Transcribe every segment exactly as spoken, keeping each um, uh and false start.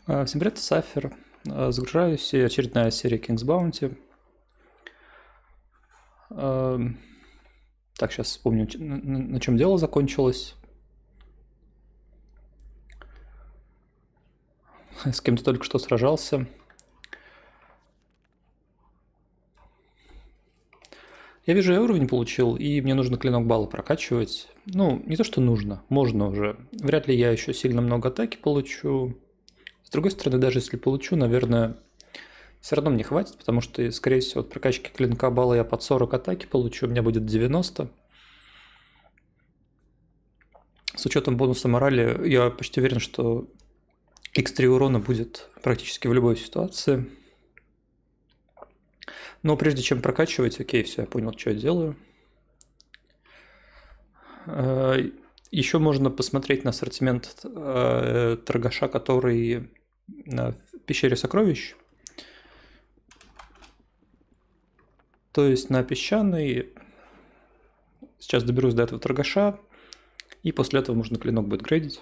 А, Всем привет, Сафер. А, Загружаюсь, и очередная серия King's Bounty. А, Так, сейчас вспомню, ч- на, на- на чем дело закончилось. С кем-то только что сражался. Я вижу, я уровень получил, и мне нужно клинок балла прокачивать. Ну, не то, что нужно, можно уже. Вряд ли я еще сильно много атаки получу. С другой стороны, даже если получу, наверное, все равно мне хватит, потому что, скорее всего, от прокачки клинка балла я под сорок атаки получу, у меня будет девяносто. С учетом бонуса морали, я почти уверен, что икс три урона будет практически в любой ситуации. Но прежде чем прокачивать, окей, все, я понял, что я делаю. Еще можно посмотреть на ассортимент э, торгаша, который в пещере сокровищ. То есть на песчаный. Сейчас доберусь до этого торгаша, и после этого можно клинок будет грейдить.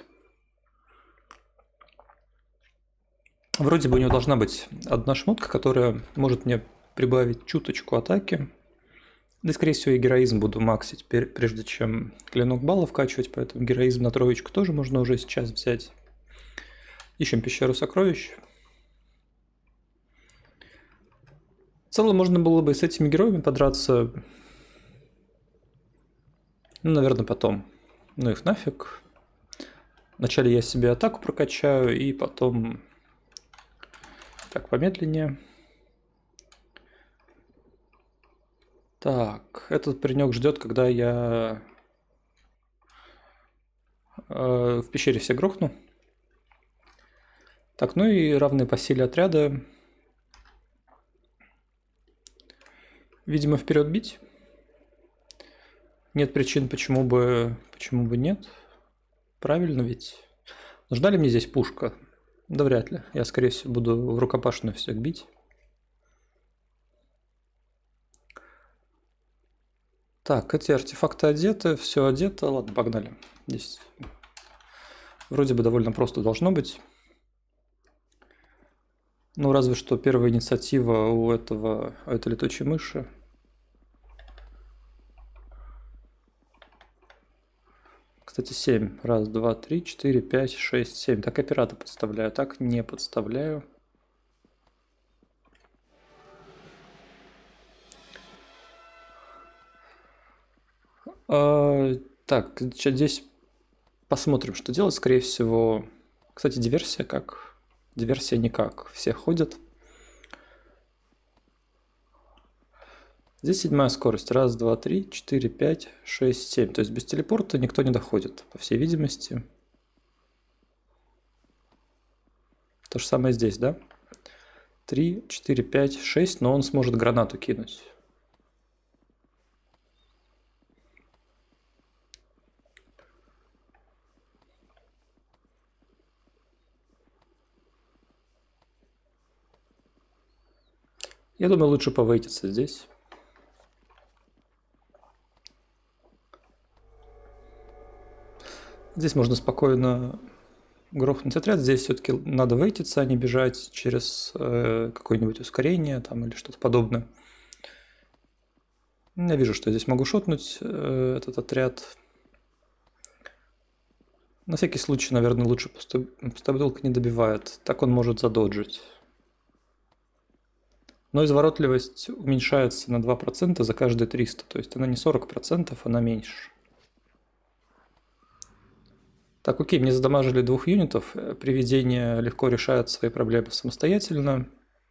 Вроде бы у него должна быть одна шмотка, которая может мне прибавить чуточку атаки. Да, скорее всего, и героизм буду максить, прежде чем клинок балла вкачивать, поэтому героизм на троечку тоже можно уже сейчас взять. Ищем пещеру сокровищ. В целом, можно было бы с этими героями подраться, ну, наверное, потом. Ну их нафиг. Вначале я себе атаку прокачаю, и потом... Так, помедленнее. Так, этот паренек ждет, когда я э, в пещере все грохну. Так, ну и равные по силе отряда. Видимо, вперед бить. Нет причин, почему бы, почему бы нет. Правильно ведь. Нужна ли мне здесь пушка? Да вряд ли. Я, скорее всего, буду в рукопашную всех бить. Так, эти артефакты одеты, все одето. Ладно, погнали. Здесь вроде бы довольно просто должно быть. Ну, разве что первая инициатива у этого, у этой летучей мыши. Кстати, семь. Раз, два, три, четыре, пять, шесть, семь. Так я пирата подставляю, так не подставляю. А, так, здесь посмотрим, что делать. Скорее всего... Кстати, диверсия как? Диверсия никак. Все ходят. Здесь седьмая скорость. Раз, два, три, четыре, пять, шесть, семь. То есть без телепорта никто не доходит, по всей видимости. То же самое здесь, да? три, четыре, пять, шесть, но он сможет гранату кинуть. Я думаю, лучше повейтиться здесь. Здесь можно спокойно грохнуть отряд. Здесь все-таки надо вейтиться, а не бежать через э, какое-нибудь ускорение там, или что-то подобное. Я вижу, что я здесь могу шотнуть э, этот отряд. На всякий случай, наверное, лучше пустобутылка не добивает. Так он может задоджить. Но изворотливость уменьшается на два процента за каждые триста. То есть она не сорок процентов, она меньше. Так, окей, мне задамажили двух юнитов. Привидение легко решает свои проблемы самостоятельно.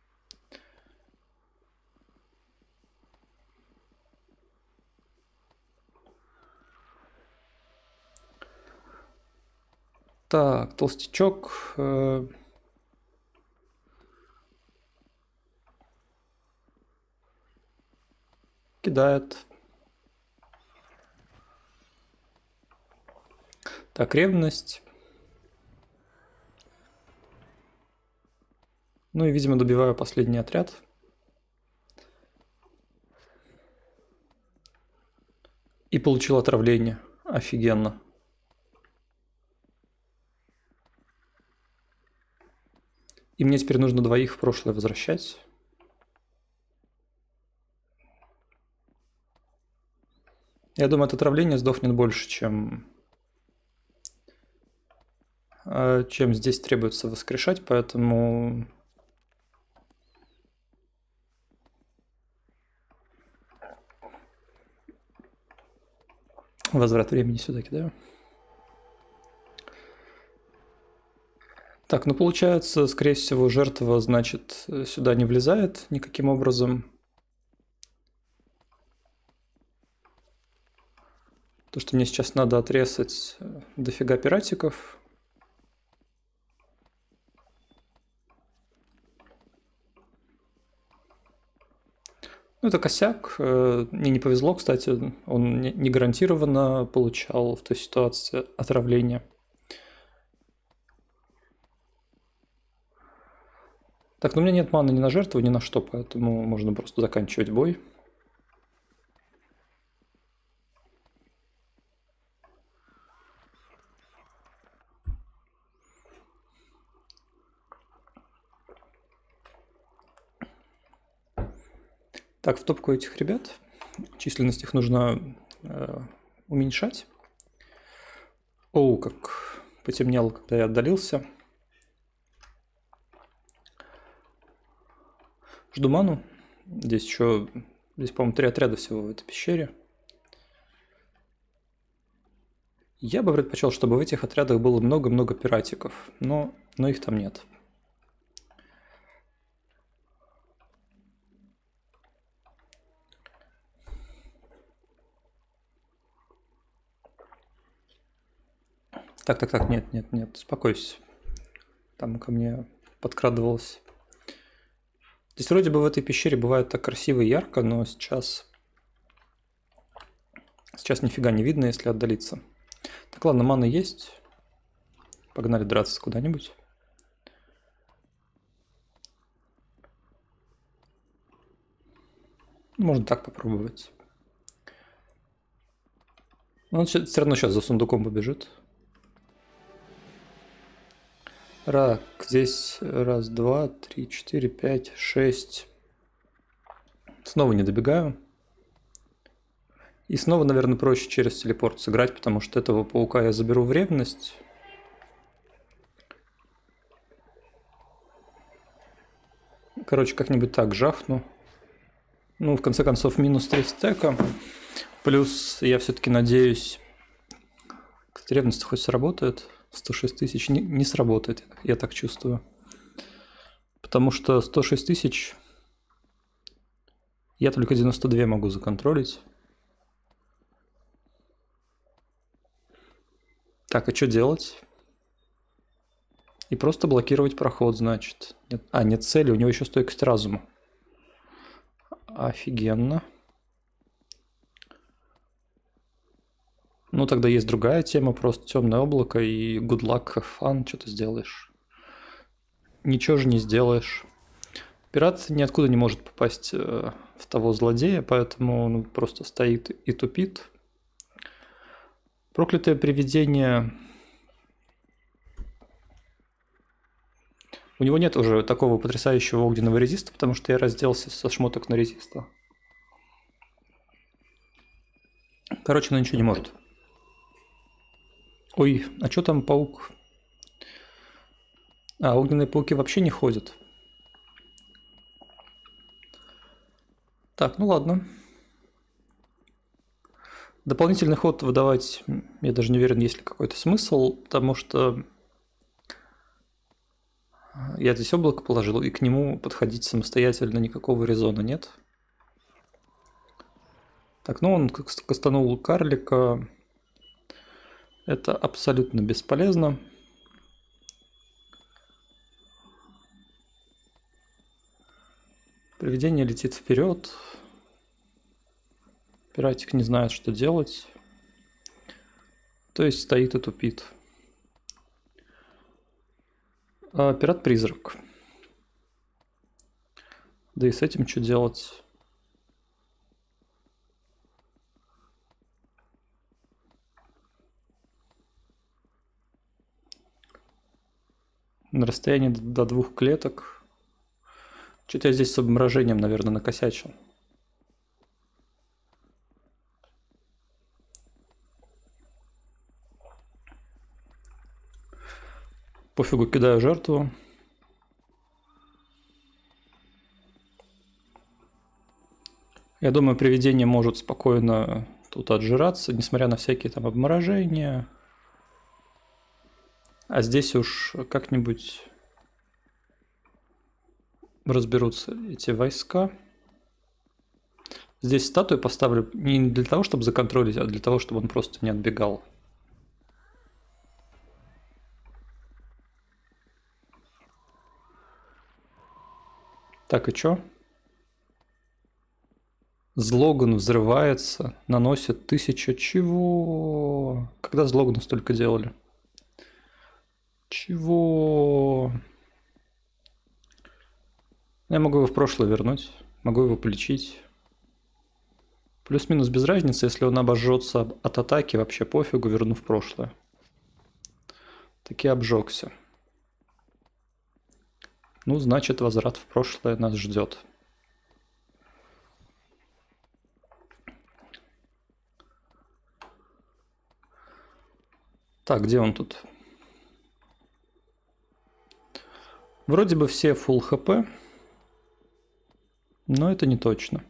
Так, толстячок. Э, кидает. Так, ревность. Ну и, видимо, добиваю последний отряд. И получил отравление. Офигенно. И мне теперь нужно двоих в прошлое возвращать. Я думаю, от отравления сдохнет больше, чем, чем здесь требуется воскрешать, поэтому... Возврат времени сюда кидаю. Так, ну получается, скорее всего, жертва, значит, сюда не влезает никаким образом. То, что мне сейчас надо отрезать дофига пиратиков. Ну, это косяк. Мне не повезло, кстати. Он не гарантированно получал в той ситуации отравление. Так, ну у меня нет маны ни на жертву, ни на что, поэтому можно просто заканчивать бой. Так, в топку этих ребят. Численность их нужно э, уменьшать. Оу, как потемнело, когда я отдалился. Жду ману. Здесь еще, здесь, по-моему, три отряда всего в этой пещере. Я бы предпочел, чтобы в этих отрядах было много-много пиратиков, но, но их там нет. Так, так, так, нет, нет, нет, успокойся. Там ко мне подкрадывалось. Здесь вроде бы в этой пещере бывает так красиво и ярко, но сейчас... Сейчас нифига не видно, если отдалиться. Так, ладно, мана есть. Погнали драться куда-нибудь. Можно так попробовать. Но он все равно сейчас за сундуком побежит. Рак, здесь раз, два, три, четыре, пять, шесть. Снова не добегаю. И снова, наверное, проще через телепорт сыграть, потому что этого паука я заберу в ревность. Короче, как-нибудь так жахну. Ну, в конце концов, минус три стека. Плюс я все-таки надеюсь, ревность хоть сработает. сто шесть тысяч не, не сработает, я так чувствую. Потому что сто шесть тысяч я только девяносто два могу законтролить. Так, а что делать? И просто блокировать проход, значит. Нет. А, нет цели, у него еще стойкость разума. Офигенно. Ну, тогда есть другая тема, просто темное облако и good luck, have fun, что ты сделаешь. Ничего же не сделаешь. Пират ниоткуда не может попасть в того злодея, поэтому он просто стоит и тупит. Проклятое привидение... У него нет уже такого потрясающего огненного резиста, потому что я разделся со шмоток на резиста. Короче, она ничего не может. Ой, а что там паук? А, огненные пауки вообще не ходят. Так, ну ладно. Дополнительный ход выдавать, я даже не уверен, есть ли какой-то смысл, потому что я здесь облако положил, и к нему подходить самостоятельно никакого резона нет. Так, ну он кастанул карлика. Это абсолютно бесполезно. Привидение летит вперед. Пиратик не знает, что делать. То есть стоит и тупит. А пират-призрак. Да и с этим что делать? На расстоянии до двух клеток. Что-то я здесь с обморожением, наверное, накосячил. Пофигу, кидаю жертву. Я думаю, привидение может спокойно тут отжираться, несмотря на всякие там обморожения. А здесь уж как-нибудь разберутся эти войска. Здесь статую поставлю не для того, чтобы законтролить, а для того, чтобы он просто не отбегал. Так, и чё? Злоган взрывается, наносит тысяча чего? Когда Злогана столько делали? Чего? Я могу его в прошлое вернуть, могу его полечить. Плюс-минус без разницы, если он обожжется от атаки, вообще пофигу, верну в прошлое. Таки обжегся. Ну, значит, возврат в прошлое нас ждет. Так, где он тут? Вроде бы все full хп, но это не точно.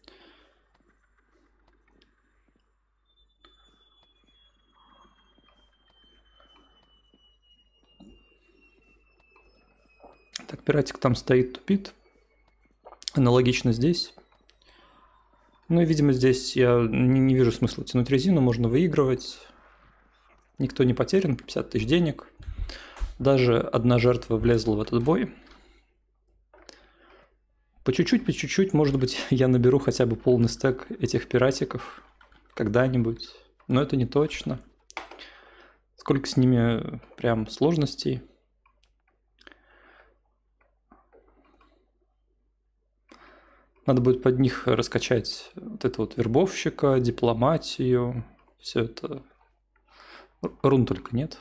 Так, пиратик там стоит, тупит. Аналогично здесь. Ну и, видимо, здесь я не, не вижу смысла тянуть резину, можно выигрывать. Никто не потерян, пятьдесят тысяч денег. Даже одна жертва влезла в этот бой. По чуть-чуть, по чуть-чуть, может быть, я наберу хотя бы полный стек этих пиратиков когда-нибудь. Но это не точно. Сколько с ними прям сложностей. Надо будет под них раскачать вот это вот вербовщика, дипломатию. Все это. Рун только нет.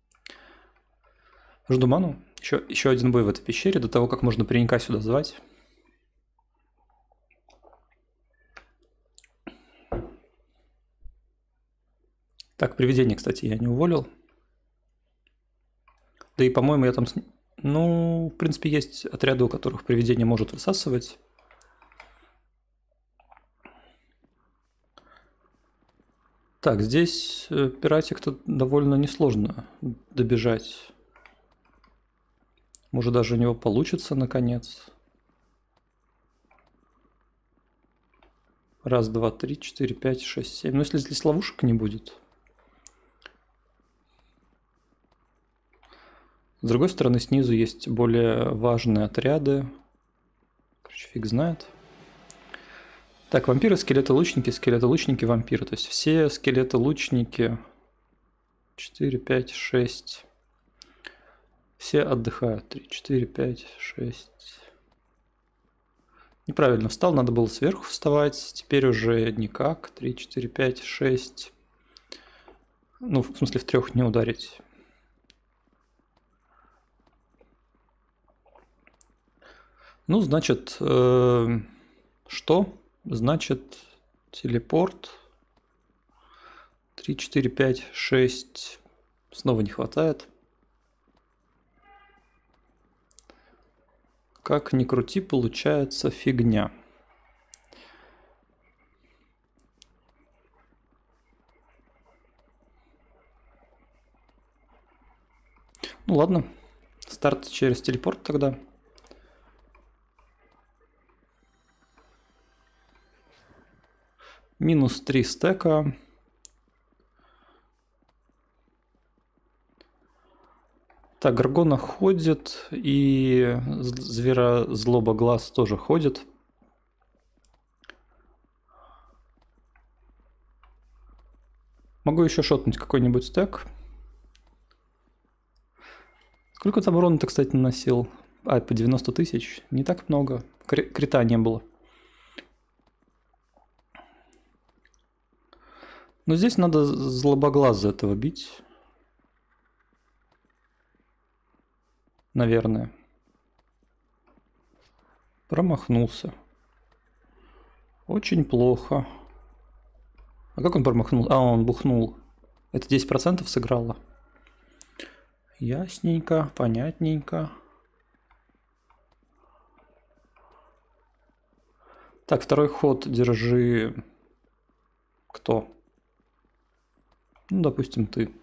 Жду ману. Еще, еще один бой в этой пещере, до того, как можно паренька сюда звать. Так, привидение, кстати, я не уволил. Да и, по-моему, я там... Ну, в принципе, есть отряды, у которых привидение может высасывать. Так, здесь пиратик-то довольно несложно добежать. Может, даже у него получится, наконец. Раз, два, три, четыре, пять, шесть, семь. Ну, если здесь ловушек не будет. С другой стороны, снизу есть более важные отряды. Короче, фиг знает. Так, вампиры, скелеты, лучники, скелеты, лучники, вампиры. То есть все скелеты, лучники. четыре, пять, шесть. Все отдыхают. три, четыре, пять, шесть. Неправильно встал, надо было сверху вставать. Теперь уже никак. три, четыре, пять, шесть. Ну, в смысле, в трех не ударить. Ну, значит, э, что? Значит, телепорт. три, четыре, пять, шесть. Снова не хватает. Как ни крути, получается фигня. Ну ладно. Старт через телепорт тогда. Минус три стека. Так, Гаргона ходит, и звера злоба глаз тоже ходит. Могу еще шотнуть какой-нибудь стек. Сколько там урона ты, кстати, наносил? А, по девяносто тысяч. Не так много. Крита не было. Но здесь надо злобоглаза этого бить. Наверное. Промахнулся. Очень плохо. А как он промахнул? А, он бухнул. Это десять процентов сыграло. Ясненько, понятненько. Так, второй ход держи... Кто? Ну, допустим, ты.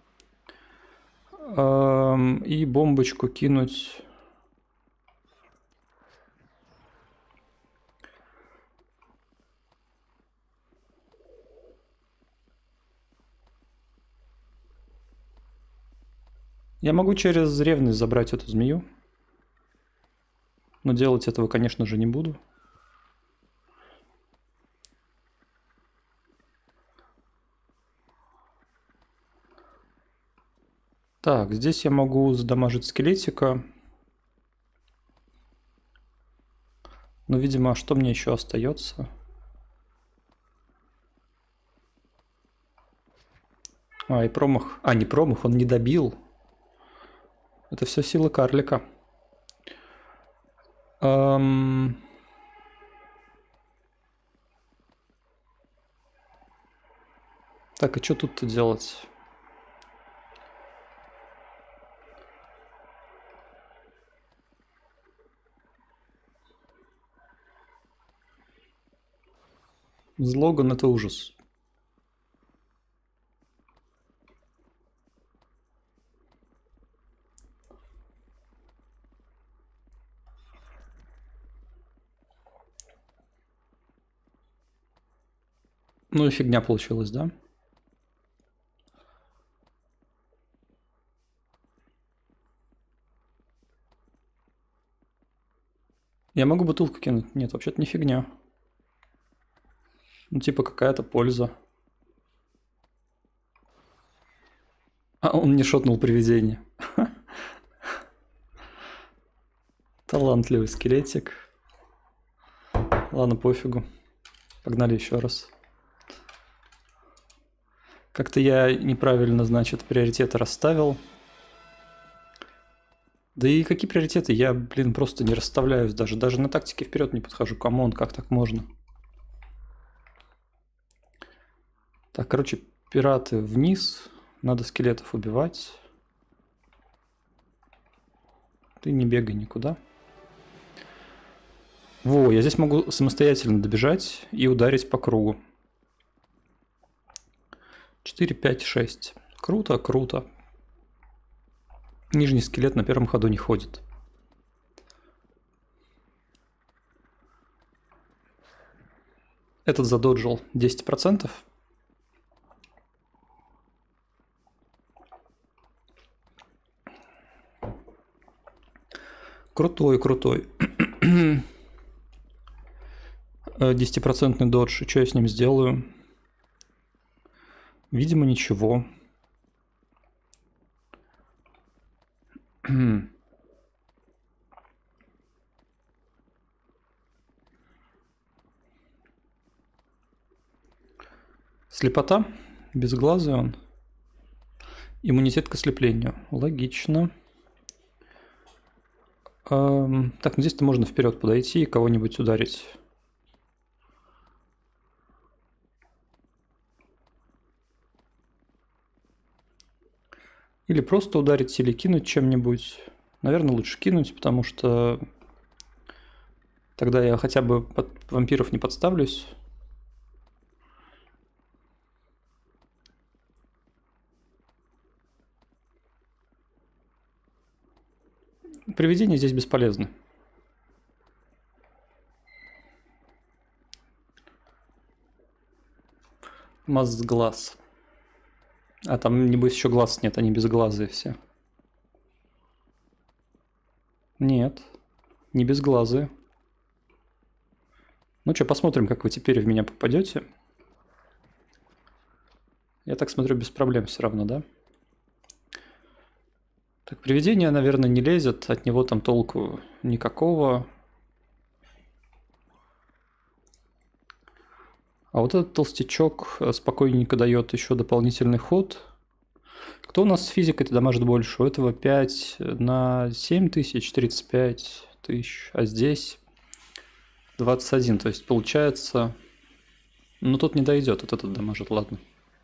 Эм, и бомбочку кинуть... Я могу через ревность забрать эту змею. Но делать этого, конечно же, не буду. Так, здесь я могу задамажить скелетика. Но, видимо, что мне еще остается? А, и промах. А, не промах, он не добил. Это все сила карлика. Эм... Так, а что тут-то делать? Злоган — это ужас. Ну и фигня получилась, да? Я могу бутылку кинуть? Нет, вообще-то не фигня. Ну, типа какая-то польза. А он не шотнул привидение. Талантливый скелетик. Ладно, пофигу. Погнали еще раз. Как-то я неправильно, значит, приоритеты расставил. Да и какие приоритеты? Я, блин, просто не расставляюсь даже. Даже на тактике вперед не подхожу. Камон, как так можно? Так, короче, пираты вниз. Надо скелетов убивать. Ты не бегай никуда. Во, я здесь могу самостоятельно добежать и ударить по кругу. четыре, пять, шесть. Круто, круто. Нижний скелет на первом ходу не ходит. Этот задоджил десять процентов. Крутой, крутой. десятипроцентный додж. Что я с ним сделаю? Видимо, ничего. Слепота. Безглазый он. Иммунитет к ослеплению. Логично. Эм, так, ну здесь-то можно вперед подойти и кого-нибудь ударить. Или просто ударить, или кинуть чем-нибудь. Наверное, лучше кинуть, потому что тогда я хотя бы под вампиров не подставлюсь. Привидения здесь бесполезны. Масс глаз. А там, небось, еще глаз нет, они безглазые все. Нет, не безглазые. Ну что, посмотрим, как вы теперь в меня попадете. Я так смотрю, без проблем все равно, да? Так, привидение, наверное, не лезет, от него там толку никакого. А вот этот толстячок спокойненько дает еще дополнительный ход. Кто у нас с физикой дамажит больше? У этого пять на семь тысяч, тридцать пять тысяч, а здесь двадцать один. То есть получается... Ну, тут не дойдет, вот этот дамажит, ладно.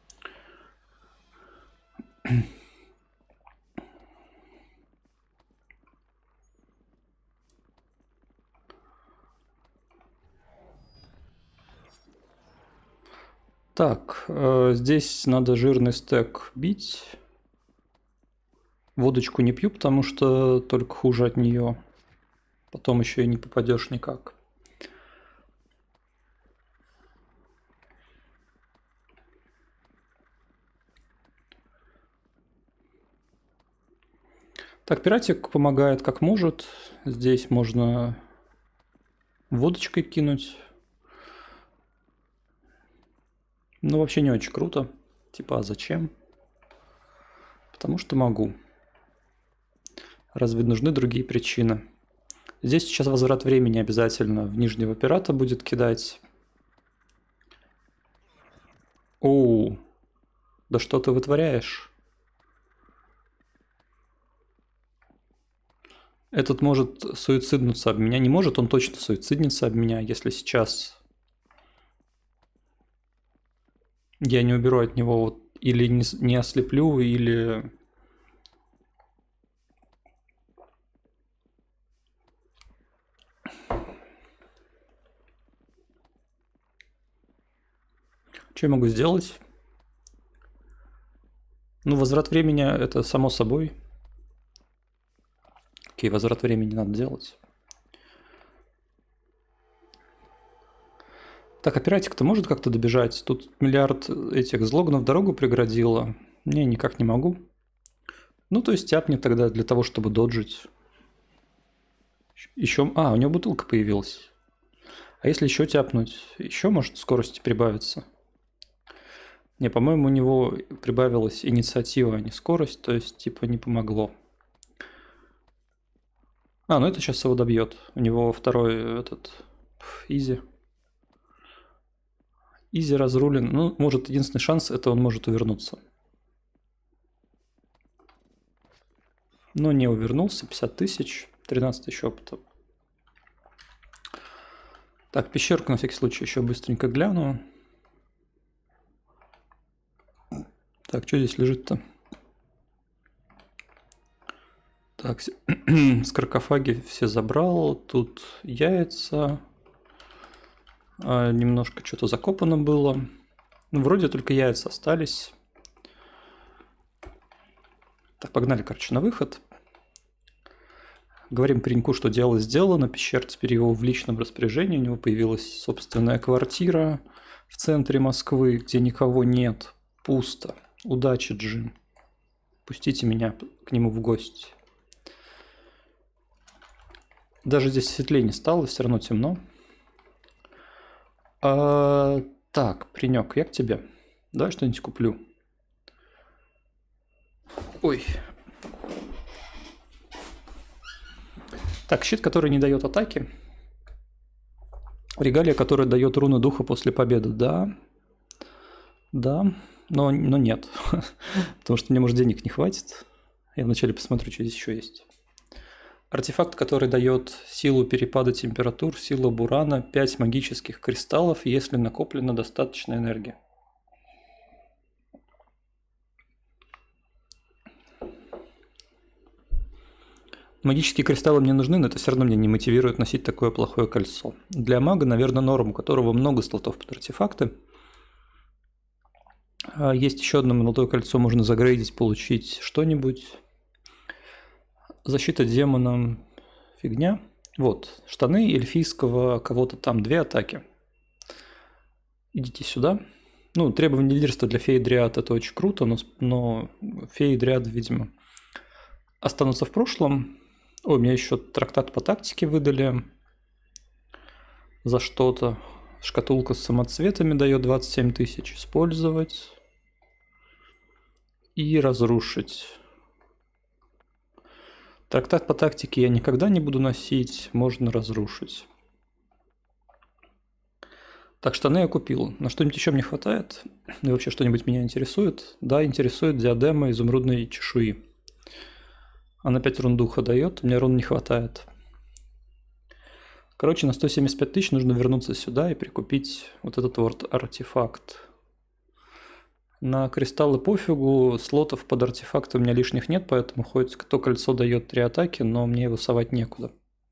Так, э, здесь надо жирный стек бить. Водочку не пью, потому что только хуже от нее. Потом еще и не попадешь никак. Так, пиратик помогает как может. Здесь можно водочкой кинуть. Ну, вообще не очень круто. Типа, а зачем? Потому что могу. Разве нужны другие причины? Здесь сейчас возврат времени обязательно в нижнего пирата будет кидать. Оу, да что ты вытворяешь? Этот может суициднуться об меня. Не может, он точно суициднется об меня, если сейчас я не уберу от него вот, или не, не ослеплю, или... Что я могу сделать? Ну, возврат времени это само собой. Окей, возврат времени надо делать. Так, а пиратик-то может как-то добежать? Тут миллиард этих злоганов дорогу преградило. Не, никак не могу. Ну, то есть тяпнет тогда для того, чтобы доджить. Еще... А, у него бутылка появилась. А если еще тяпнуть? Еще может скорости прибавиться? Не, по-моему, у него прибавилась инициатива, а не скорость. То есть, типа, не помогло. А, ну это сейчас его добьет. У него второй этот... Изи. Изи разрулен. Ну, может, единственный шанс, это он может увернуться. Но не увернулся. пятьдесят тысяч. тринадцать тысяч опыта. Так, пещерку на всякий случай еще быстренько гляну. Так, что здесь лежит-то? Так, саркофаги все забрал. Тут яйца. А, немножко что-то закопано было. Ну, вроде только яйца остались. Так, погнали, короче, на выход. Говорим пареньку, что дело сделано. Пещер теперь его в личном распоряжении. У него появилась собственная квартира в центре Москвы, где никого нет. Пусто. Удачи, Джим. Пустите меня к нему в гости. Даже здесь светлее не стало, все равно темно. А, так, паренек, я к тебе. Давай что-нибудь куплю. Ой. Так, щит, который не дает атаки. Регалия, которая дает руну духа после победы. Да. Да. Но, но нет. Потому что мне, может, денег не хватит. Я вначале посмотрю, что здесь еще есть. Артефакт, который дает силу перепада температур, сила бурана, пять магических кристаллов, если накоплена достаточная энергия. Магические кристаллы мне нужны, но это все равно меня не мотивирует носить такое плохое кольцо. Для мага, наверное, норм, у которого много слотов под артефакты. Есть еще одно молодое кольцо, можно загрейдить, получить что-нибудь. Защита демоном фигня. Вот, штаны эльфийского кого-то там, две атаки. Идите сюда. Ну, требования лидерства для феи дриад это очень круто, но, но феи дриады, видимо, останутся в прошлом. Ой, мне еще трактат по тактике выдали за что-то. Шкатулка с самоцветами дает двадцать семь тысяч. Использовать и разрушить. Трактат по тактике я никогда не буду носить, можно разрушить. Так, штаны я купил. На что-нибудь еще мне хватает? И вообще что-нибудь меня интересует? Да, интересует диадема изумрудной чешуи. Она пять рун духа дает, у меня рун не хватает. Короче, на сто семьдесят пять тысяч нужно вернуться сюда и прикупить вот этот вот артефакт. На кристаллы пофигу, слотов под артефакты у меня лишних нет, поэтому хоть то кольцо дает три атаки, но мне его совать некуда.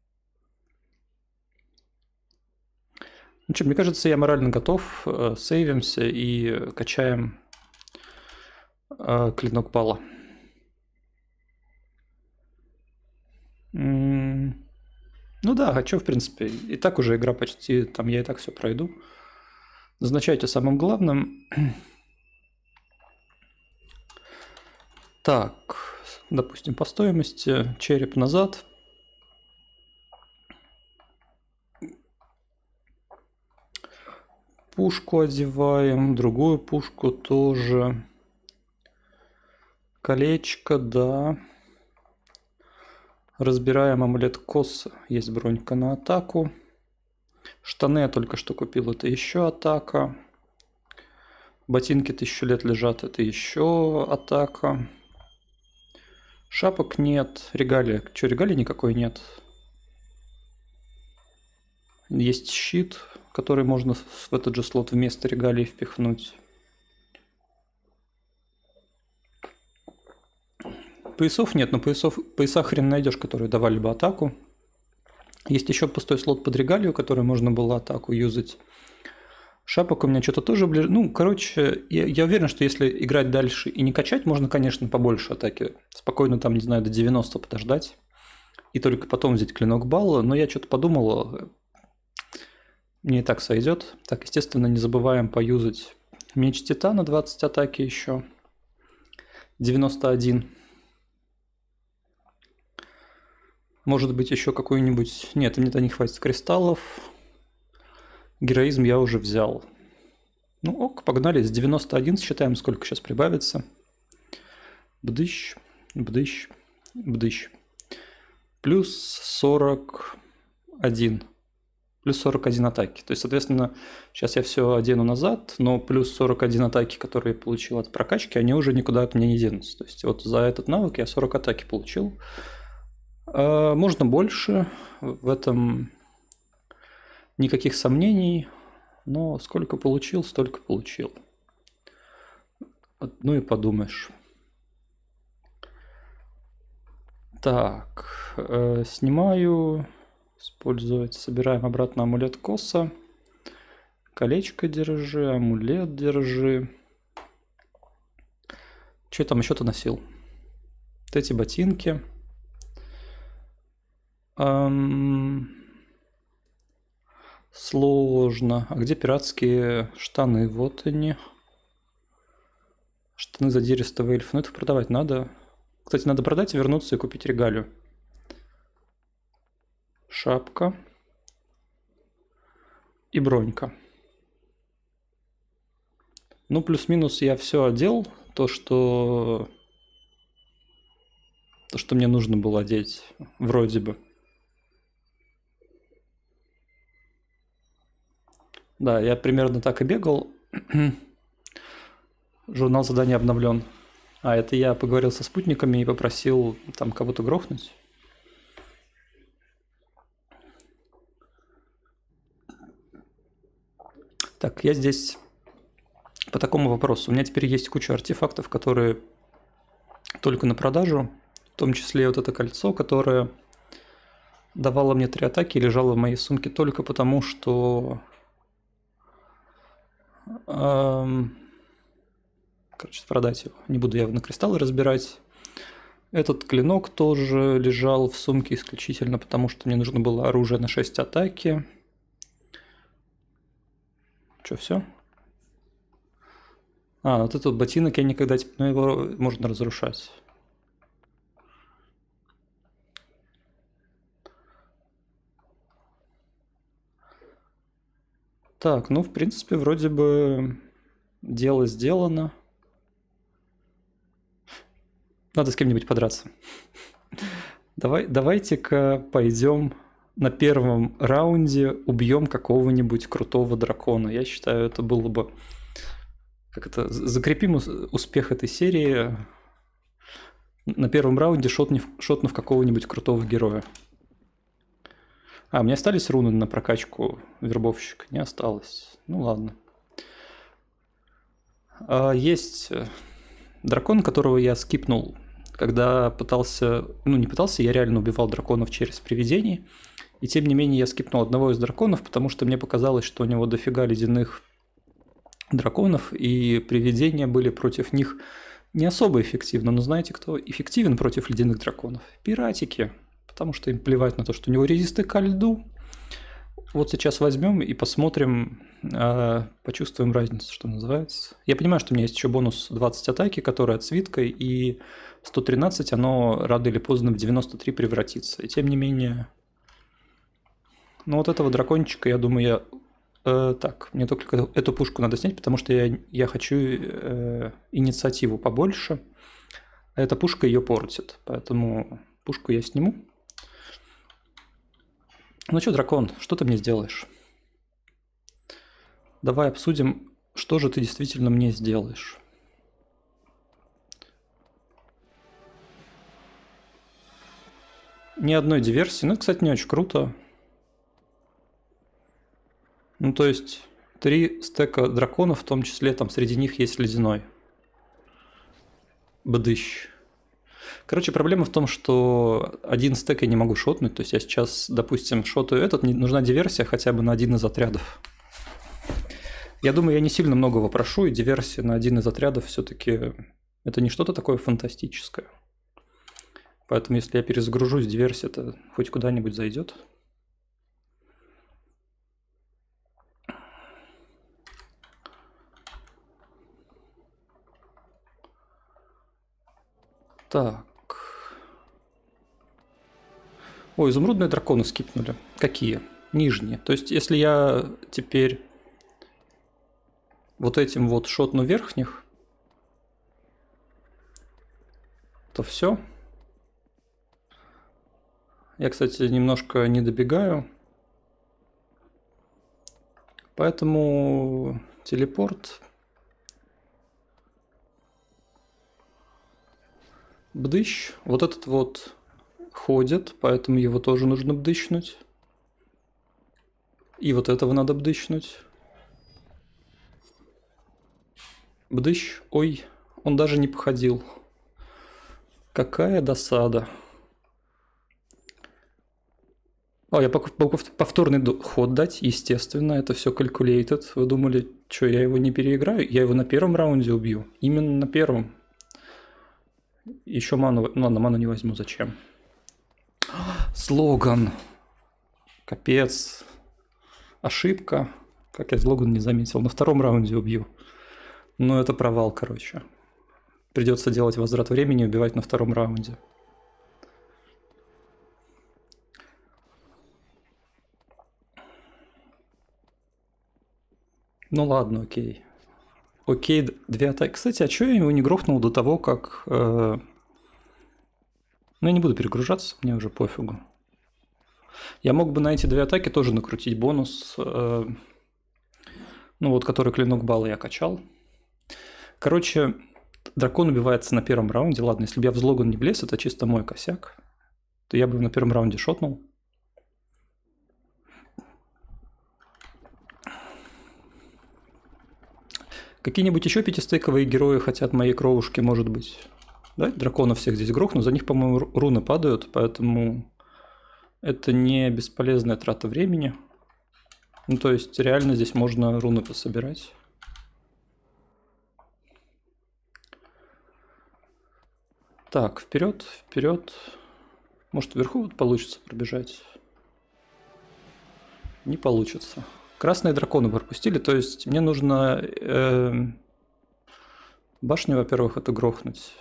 Ну что, мне кажется, я морально готов. Э, сейвимся и качаем э, клинок Бала. М, Ну да, хочу, в принципе. И так уже игра почти, там я и так все пройду. Назначайте самым главным. Так, допустим, по стоимости череп назад. Пушку одеваем, другую пушку тоже. Колечко, да. Разбираем амулет Коса. Есть бронька на атаку. Штаны я только что купил, это еще атака. Ботинки тысячу лет лежат, это еще атака. Шапок нет. Регалия. Че, регалии никакой нет? Есть щит, который можно в этот же слот вместо регалии впихнуть. Поясов нет, но поясов, пояса хрен найдешь, которые давали бы атаку. Есть еще пустой слот под регалию, который можно было атаку юзать. Шапок у меня что-то тоже ближе. Ну, короче, я, я уверен, что если играть дальше и не качать, можно, конечно, побольше атаки. Спокойно там, не знаю, до девяноста подождать. И только потом взять клинок Балла. Но я что-то подумал, мне и так сойдет. Так, естественно, не забываем поюзать меч Титана, двадцать атаки еще. девяносто один. Может быть, еще какой-нибудь... Нет, мне-то не хватит кристаллов. Героизм я уже взял. Ну ок, погнали. С девяноста один считаем, сколько сейчас прибавится. Бдыщ, бдыщ, бдыщ. Плюс сорок один. Плюс сорок один атаки. То есть, соответственно, сейчас я все одену назад, но плюс сорок один атаки, которые я получил от прокачки, они уже никуда от меня не денутся. То есть, вот за этот навык я сорок атаки получил. Можно больше, в этом никаких сомнений, но сколько получил, столько получил. Ну и подумаешь. Так, э, снимаю, использовать, собираем обратно амулет Коса. Колечко держи, амулет держи. Что я там еще-то носил? Вот эти ботинки. Эм... Сложно. А где пиратские штаны? Вот они. Штаны задиристого эльфа. Ну, это продавать надо. Кстати, надо продать, вернуться и купить регалию. Шапка. И бронька. Ну, плюс-минус я все одел. То, что... То, что мне нужно было одеть. Вроде бы. Да, я примерно так и бегал. Журнал заданий обновлен. А, это я поговорил со спутниками и попросил там кого-то грохнуть. Так, я здесь по такому вопросу. У меня теперь есть куча артефактов, которые только на продажу. В том числе вот это кольцо, которое давало мне три атаки и лежало в моей сумке только потому, что... Эм... Короче, продать его. Не буду я его на кристаллы разбирать. Этот клинок тоже лежал в сумке исключительно потому, что мне нужно было оружие на шесть атаки. Что, все? А, вот этот ботинок я никогда... Ну, его можно разрушать. Так, ну, в принципе, вроде бы дело сделано. Надо с кем-нибудь подраться. Давай, давайте-ка пойдем на первом раунде убьем какого-нибудь крутого дракона. Я считаю, это было бы... Как это? Закрепим успех этой серии на первом раунде, шотнув, шотнув какого-нибудь крутого героя. А, у меня остались руны на прокачку вербовщика? Не осталось. Ну ладно. А, есть дракон, которого я скипнул, когда пытался... Ну, не пытался, я реально убивал драконов через привидений. И тем не менее я скипнул одного из драконов, потому что мне показалось, что у него дофига ледяных драконов, и привидения были против них не особо эффективны. Но знаете, кто эффективен против ледяных драконов? Пиратики. Потому что им плевать на то, что у него резисты ко льду. Вот сейчас возьмем и посмотрим, э, почувствуем разницу, что называется. Я понимаю, что у меня есть еще бонус двадцать атаки, который от свитка, и сто тринадцать, оно рано или поздно в девяносто три превратится. И тем не менее... Ну вот этого дракончика, я думаю, я... Э, так, мне только эту пушку надо снять, потому что я, я хочу э, инициативу побольше. А эта пушка ее портит, поэтому пушку я сниму. Ну что, дракон, что ты мне сделаешь? Давай обсудим, что же ты действительно мне сделаешь. Ни одной диверсии. Ну, это, кстати, не очень круто. Ну, то есть, три стека драконов, в том числе, там среди них есть ледяной. Бдыщ. Короче, проблема в том, что один стек я не могу шотнуть. То есть, я сейчас, допустим, шотаю этот, нужна диверсия хотя бы на один из отрядов. Я думаю, я не сильно многого прошу, и диверсия на один из отрядов все-таки это не что-то такое фантастическое. Поэтому, если я перезагружусь, диверсия это хоть куда-нибудь зайдет. Так. Ой, изумрудные драконы скипнули. Какие? Нижние. То есть, если я теперь вот этим вот шотну верхних, то все. Я, кстати, немножко не добегаю. Поэтому телепорт. Бдыщ. Вот этот вот ходит, поэтому его тоже нужно бдыщнуть. И вот этого надо бдыщнуть. Бдыщ. Ой, он даже не походил. Какая досада. О, я повторный ход дать, естественно, это все calculated. Вы думали, что я его не переиграю? Я его на первом раунде убью. Именно на первом. Еще ману... Ну ладно, ману не возьму, зачем? Слоган. Капец. Ошибка. Как я слоган не заметил. На втором раунде убью. Ну это провал, короче. Придется делать возврат времени и убивать на втором раунде. Ну ладно, окей. Окей, две атаки. Кстати, а что я его не грохнул до того, как... Э... Ну, я не буду перегружаться, мне уже пофигу. Я мог бы на эти две атаки тоже накрутить бонус. Э... Ну, вот, который клинок балла я качал. Короче, дракон убивается на первом раунде. Ладно, если бы я в взлоган не влез, это чисто мой косяк. То я бы на первом раунде шотнул. Какие-нибудь еще пятистейковые герои хотят моей кровушки, может быть. Да, драконов всех здесь грохну. За них, по-моему, руны падают, поэтому это не бесполезная трата времени. Ну, то есть, реально здесь можно руны пособирать. Так, вперед, вперед. Может, вверху вот получится пробежать? Не получится. Красные драконы пропустили, то есть мне нужно э, башню, во-первых, это грохнуть.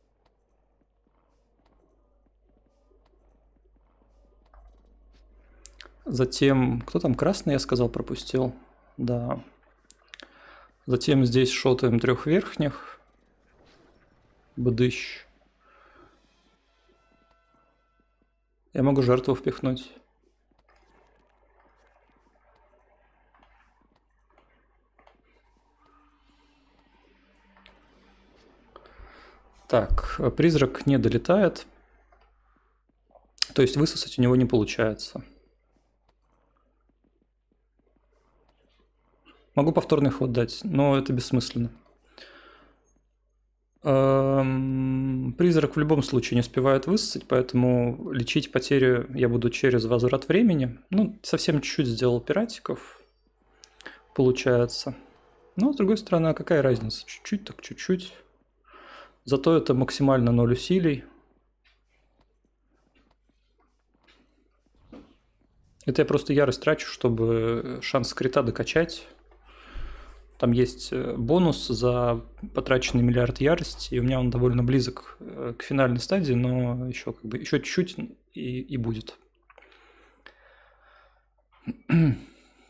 Затем, кто там красный, я сказал, пропустил? Да. Затем здесь шотаем трех верхних. Бдыщ. Я могу жертву впихнуть. Так, призрак не долетает. То есть высосать у него не получается. Могу повторный ход дать, но это бессмысленно. Эм, Призрак в любом случае не успевает высосать, поэтому лечить потерю я буду через возврат времени. Ну, совсем чуть-чуть сделал пиратиков, получается. Но, с другой стороны, а какая разница? Чуть-чуть так чуть-чуть. Зато это максимально ноль усилий. Это я просто ярость трачу, чтобы шанс крита докачать. Там есть бонус за потраченный миллиард ярости, и у меня он довольно близок к финальной стадии, но еще как бы еще чуть-чуть и, и будет. Ну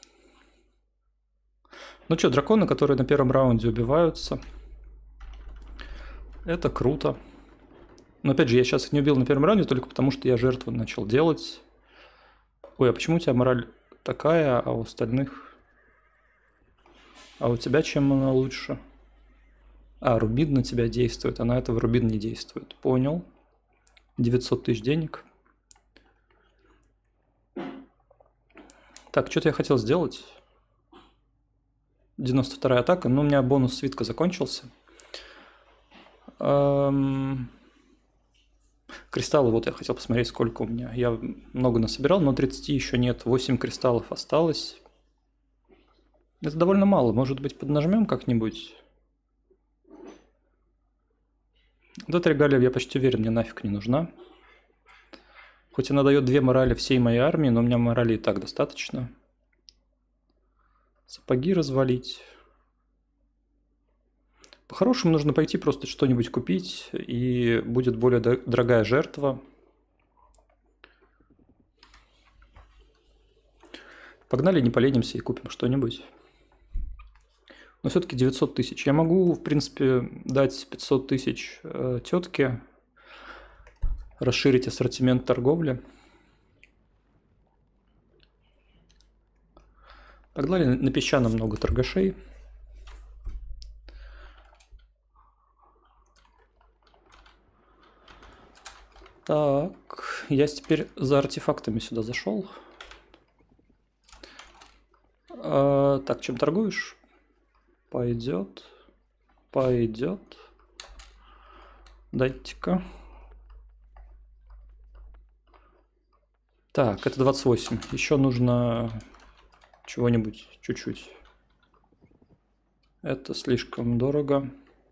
что, драконы, которые на первом раунде убиваются, это круто. Но опять же, я сейчас их не убил на первом раунде только потому, что я жертву начал делать. Ой, а почему у тебя мораль такая, а у остальных... А у тебя чем она лучше? А, рубин на тебя действует, а на этого рубин не действует. Понял. девятьсот тысяч денег. Так, что-то я хотел сделать. девяносто вторая атака, но у меня бонус свитка закончился. Эм... Кристаллы, вот я хотел посмотреть, сколько у меня. Я много насобирал, но тридцать еще нет. восемь кристаллов осталось. Это довольно мало. Может быть, поднажмем как-нибудь? Вот эта регалия, я почти уверен, мне нафиг не нужна. Хоть она дает две морали всей моей армии, но у меня морали и так достаточно. Сапоги развалить. По-хорошему нужно пойти просто что-нибудь купить, и будет более дорогая жертва. Погнали, не поленимся и купим что-нибудь. Но все-таки девятьсот тысяч. Я могу, в принципе, дать пятьсот тысяч э, тетке, расширить ассортимент торговли. Погнали, на песчаном много торгашей. Так, я теперь за артефактами сюда зашел. А, так, чем торгуешь? Пойдет, пойдет. Дайте-ка. Так, это двадцать восемь. Еще нужно чего-нибудь чуть-чуть. Это слишком дорого.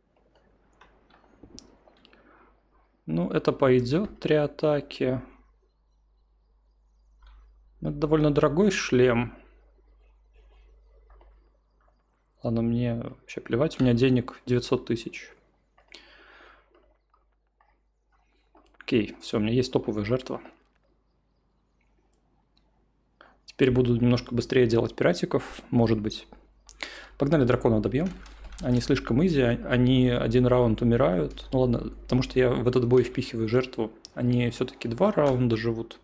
Ну, это пойдет. Три атаки. Это довольно дорогой шлем. Ладно, мне вообще плевать, у меня денег девятьсот тысяч. Окей, все, у меня есть топовая жертва. Теперь буду немножко быстрее делать пиратиков, может быть. Погнали, драконов добьем. Они слишком изи, они один раунд умирают. Ну ладно, потому что я в этот бой впихиваю жертву. Они все-таки два раунда живут.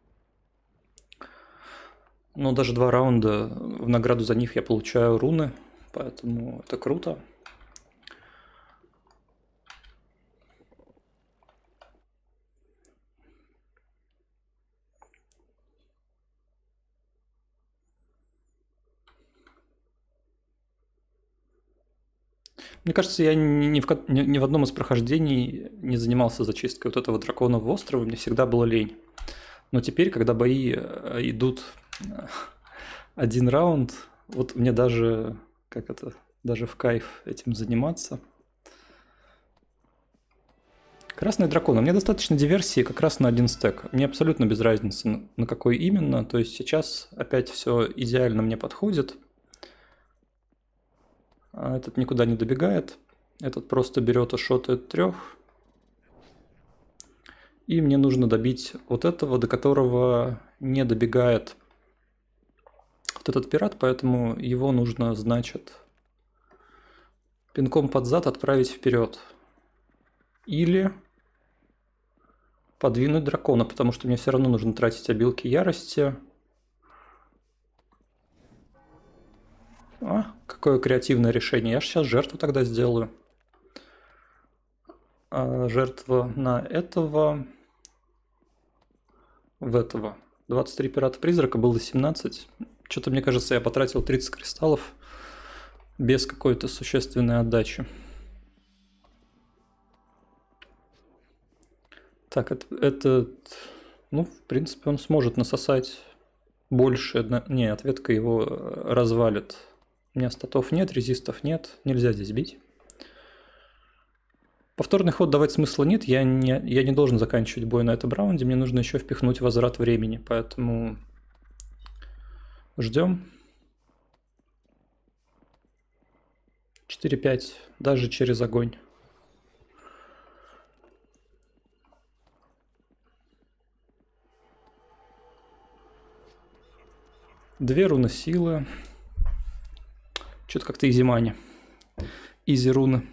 Но даже два раунда в награду за них я получаю руны. Поэтому это круто. Мне кажется, я ни в, ни в одном из прохождений не занимался зачисткой вот этого дракона в острове. Мне всегда было лень. Но теперь, когда бои идут один раунд, вот мне даже, как это, даже в кайф этим заниматься. Красный дракон. Мне достаточно диверсии как раз на один стек. Мне абсолютно без разницы, на какой именно. То есть сейчас опять все идеально мне подходит. Этот никуда не добегает. Этот просто берет и шотает трех. И мне нужно добить вот этого, до которого не добегает вот этот пират, поэтому его нужно, значит, пинком под зад отправить вперед. Или подвинуть дракона, потому что мне все равно нужно тратить обилки ярости. А, какое креативное решение. Я же сейчас жертву тогда сделаю. А жертва на этого... В этого. двадцать три пирата-призрака, было семнадцать. Что-то, мне кажется, я потратил тридцать кристаллов без какой-то существенной отдачи. Так, это, это... Ну, в принципе, он сможет насосать больше. Не, ответка его развалит. У меня статов нет, резистов нет. Нельзя здесь бить. Повторный ход давать смысла нет. Я не, я не должен заканчивать бой на этом раунде. Мне нужно еще впихнуть возврат времени. Поэтому ждем. четыре пять. Даже через огонь. Две руны силы. Что-то как-то изи мани. Изи руны.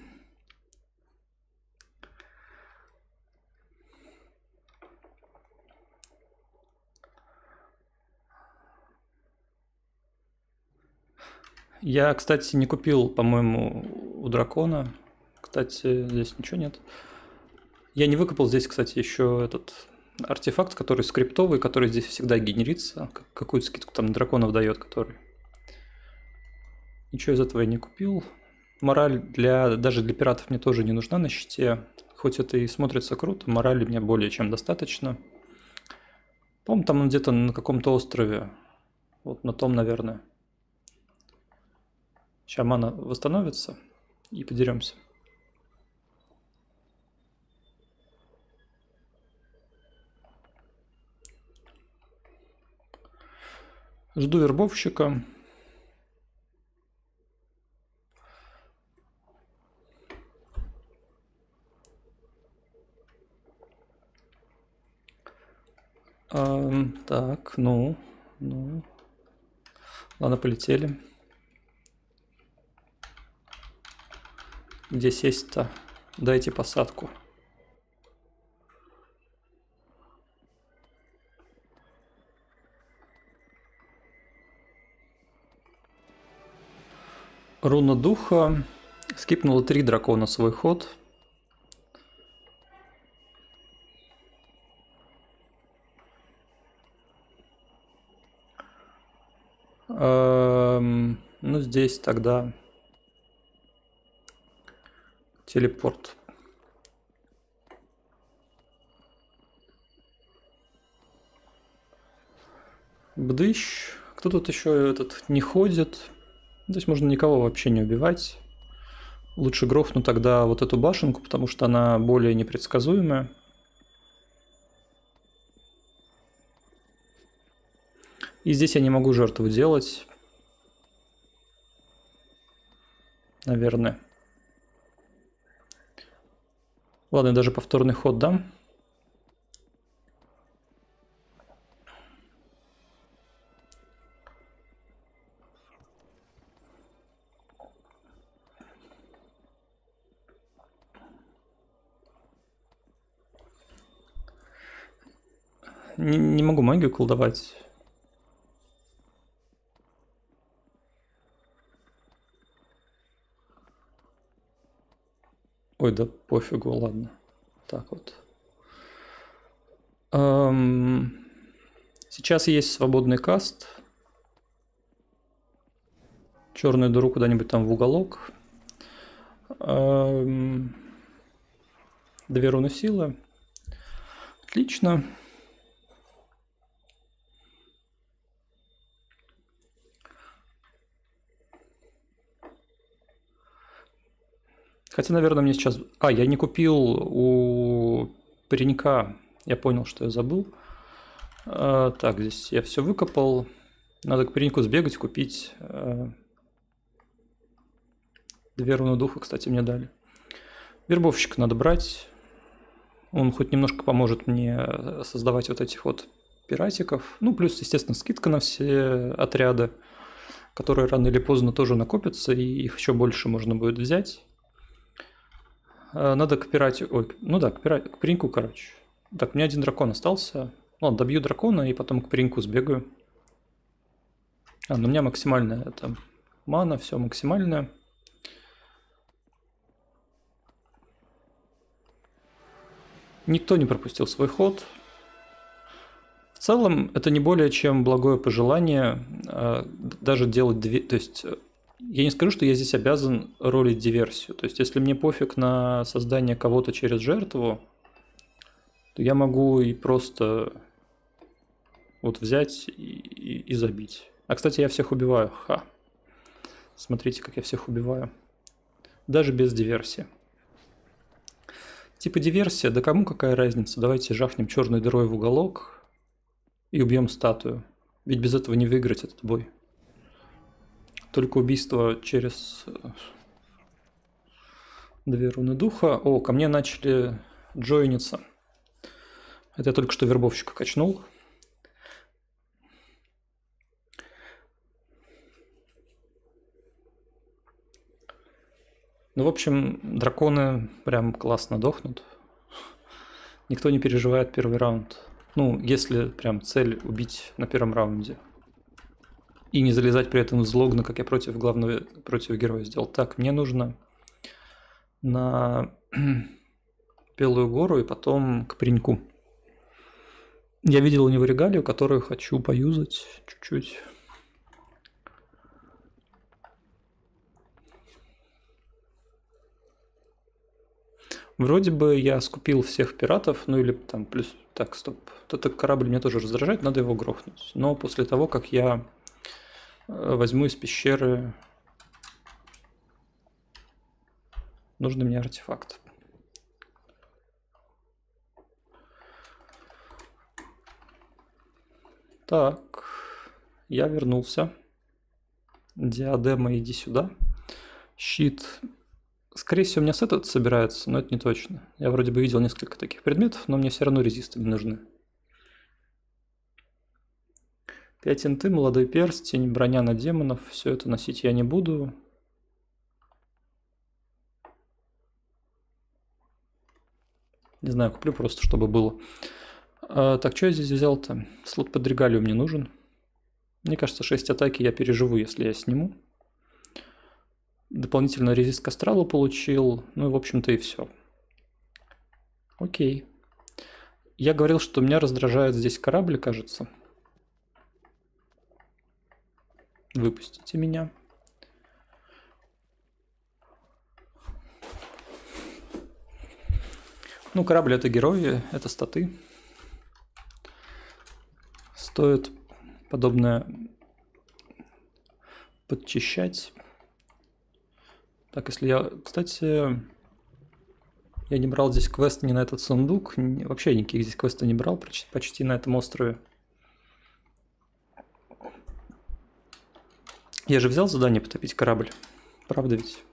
Я, кстати, не купил, по-моему, у дракона. Кстати, здесь ничего нет. Я не выкопал здесь, кстати, еще этот артефакт, который скриптовый, который здесь всегда генерится. Какую-то скидку там драконов дает, который. Ничего из этого я не купил. Мораль для, даже для пиратов мне тоже не нужна на щите. Хоть это и смотрится круто, морали мне более чем достаточно. По-моему, там он где-то на каком-то острове. Вот на том, наверное. Сейчас мана восстановится и подеремся. Жду вербовщика. А, так, ну, ну. Ладно, полетели. Где сесть-то? Дайте посадку. Руна духа. Скипнула три дракона свой ход. Эм, ну, здесь тогда телепорт. Бдыщ. Кто тут еще этот не ходит? Здесь можно никого вообще не убивать. Лучше грохну тогда вот эту башенку, потому что она более непредсказуемая. И здесь я не могу жертву делать. Наверное. Ладно, я даже повторный ход дам. Не, не могу магию колдовать. Ой, да пофигу, ладно. Так вот. Эм, сейчас есть свободный каст. Черную дыру куда-нибудь там в уголок. Эм, две руны силы. Отлично. Хотя, наверное, мне сейчас... А, я не купил у паренька. Я понял, что я забыл. А, так, здесь я все выкопал. Надо к пареньку сбегать, купить. А... Две руны духа, кстати, мне дали. Вербовщика надо брать. Он хоть немножко поможет мне создавать вот этих вот пиратиков. Ну, плюс, естественно, скидка на все отряды, которые рано или поздно тоже накопятся, и их еще больше можно будет взять. Надо к пирате... Ой, ну да, к, пира... к пареньку, короче. Так, у меня один дракон остался. Ладно, добью дракона и потом к пареньку сбегаю. А, ну у меня максимальная это мана, все максимальное. Никто не пропустил свой ход. В целом, это не более чем благое пожелание э, даже делать две... То есть, я не скажу, что я здесь обязан ролить диверсию. То есть, если мне пофиг на создание кого-то через жертву, то я могу и просто вот взять и, и, и забить. А, кстати, я всех убиваю. Ха. Смотрите, как я всех убиваю. Даже без диверсии. Типа диверсия, да кому какая разница? Давайте жахнем черной дырой в уголок и убьем статую. Ведь без этого не выиграть этот бой. Только убийство через две руны духа. О, ко мне начали джойниться. Это я только что вербовщика качнул. Ну, в общем, драконы прям классно дохнут. Никто не переживает первый раунд. Ну, если прям цель убить на первом раунде. И не залезать при этом в злогно, как я против главного, против героя сделал. Так, мне нужно на Белую гору и потом к пареньку. Я видел у него регалию, которую хочу поюзать чуть-чуть. Вроде бы я скупил всех пиратов, ну или там плюс... Так, стоп. Этот корабль меня тоже раздражает, надо его грохнуть. Но после того, как я возьму из пещеры нужный мне артефакт. Так, я вернулся. Диадема, иди сюда. Щит... Скорее всего, у меня сет собирается, но это не точно. Я вроде бы видел несколько таких предметов, но мне все равно резисты нужны. пять инты, молодой перстень, броня на демонов. Все это носить я не буду. Не знаю, куплю просто, чтобы было. А, так, что я здесь взял-то? Слот под регалию мне нужен. Мне кажется, шесть атаки я переживу, если я сниму. Дополнительно резист к астралу получил. Ну, в общем-то, и все. Окей. Я говорил, что меня раздражает здесь корабль, кажется. Выпустите меня. Ну, корабль — это герои, это статы. Стоит подобное подчищать. Так, если я... Кстати, я не брал здесь квест ни на этот сундук. Вообще никаких здесь квестов не брал почти, почти на этом острове. Я же взял задание потопить корабль. Правда ведь?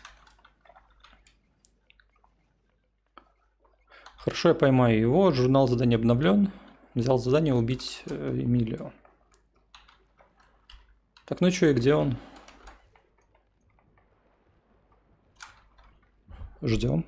Хорошо, я поймаю его. Журнал заданий обновлен. Взял задание убить Эмилио. Так, ну что, и где он? Ждем.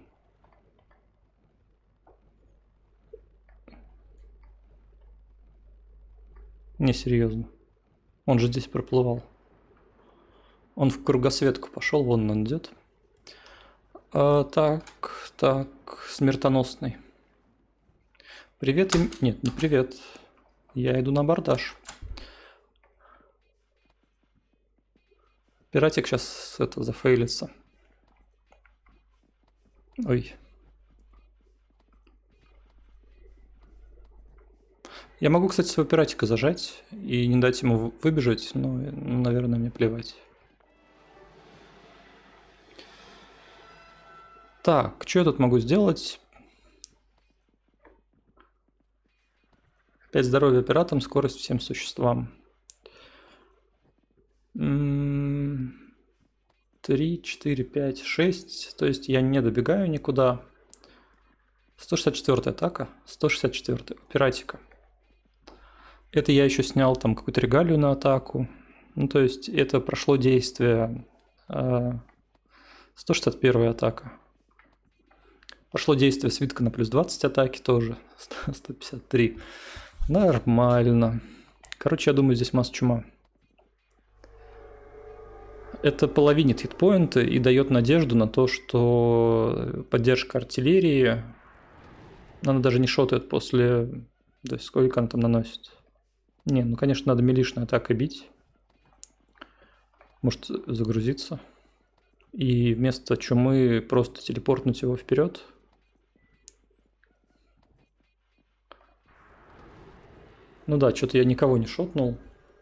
Не, серьезно. Он же здесь проплывал. Он в кругосветку пошел, вон он идет. А, так, так, смертоносный. Привет, им... Нет, не привет. Я иду на абордаж. Пиратик сейчас это зафейлится. Ой. Я могу, кстати, своего пиратика зажать и не дать ему выбежать, но, наверное, мне плевать. Так, что я тут могу сделать? пять здоровья пиратам, скорость всем существам. три, четыре, пять, шесть. То есть я не добегаю никуда. сто шестьдесят четвёртая атака. сто шестьдесят четвёртая пиратика. Это я еще снял там какую-то регалию на атаку. Ну, то есть это прошло действие. сто шестьдесят первая атака. Прошло действие свитка на плюс двадцать атаки тоже. сто пятьдесят три. Нормально. Короче, я думаю, здесь масса чума. Это половинит хитпоинты и дает надежду на то, что поддержка артиллерии Она даже не шотает после... Да сколько она там наносит? Не, ну конечно надо милишной атакой бить. Может загрузиться. И вместо чумы просто телепортнуть его вперед. Ну да, что-то я никого не шотнул.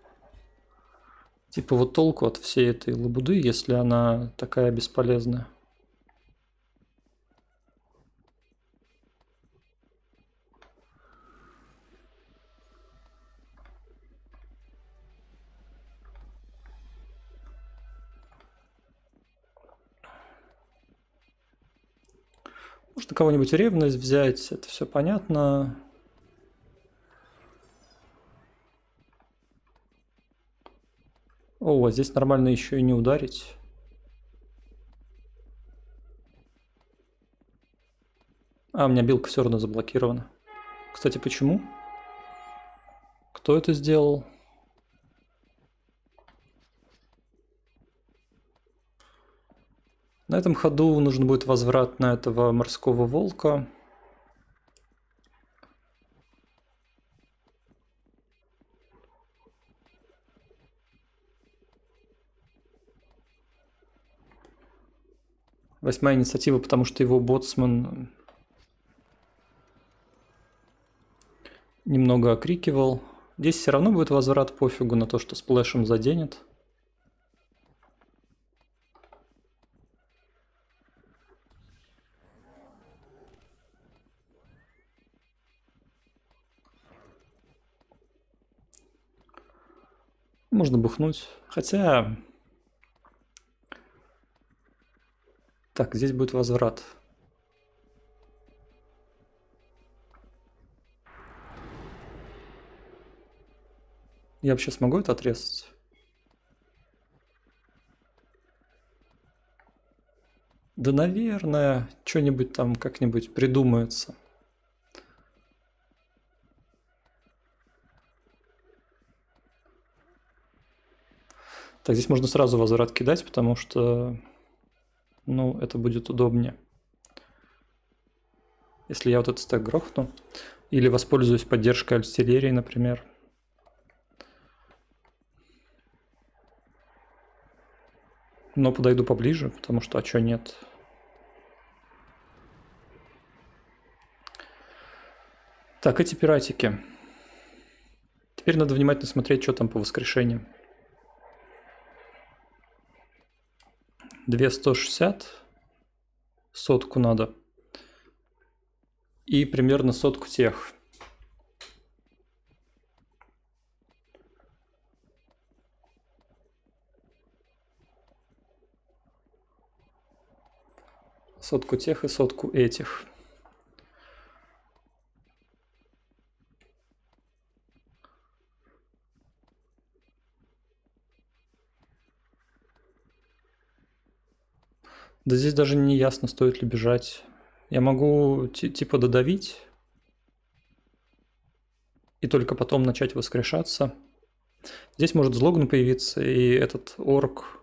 Типа вот толку от всей этой лабуды, если она такая бесполезная. Можно кого-нибудь в ревность взять, это все понятно. О, а здесь нормально еще и не ударить. А, у меня билка все равно заблокирована. Кстати, почему? Кто это сделал? На этом ходу нужно будет возврат на этого морского волка. Восьмая инициатива, потому что его боцман немного окрикивал. Здесь все равно будет возврат, пофигу на то, что сплэшем заденет. Можно бухнуть. Хотя... Так, здесь будет возврат. Я вообще смогу это отрезать? Да, наверное, что-нибудь там как-нибудь придумается. Так, здесь можно сразу возврат кидать, потому что, ну, это будет удобнее. Если я вот этот стек грохну. Или воспользуюсь поддержкой артиллерии, например. Но подойду поближе, потому что, а чё нет? Так, эти пиратики. Теперь надо внимательно смотреть, что там по воскрешению. две сто шестьдесят. Сотку надо. И примерно сотку тех. Сотку тех и сотку этих. Да здесь даже не ясно, стоит ли бежать. Я могу типа додавить. И только потом начать воскрешаться. Здесь может злогн появиться, и этот орк